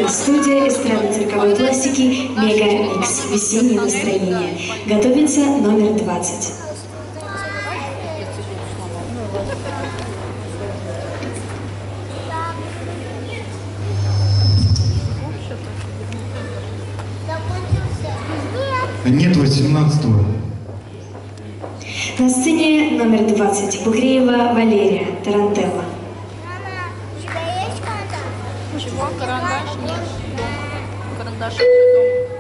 Это студия эстрадно-цирковой пластики «Мега Микс. Весеннее настроение». Готовится номер 20. Нет 18-го. На сцене номер 20. Бухреева Валерия, Тарантелла. Мама, у тебя есть карандаш? Чего? Карандаш? Нет. Дома. Карандаш дома.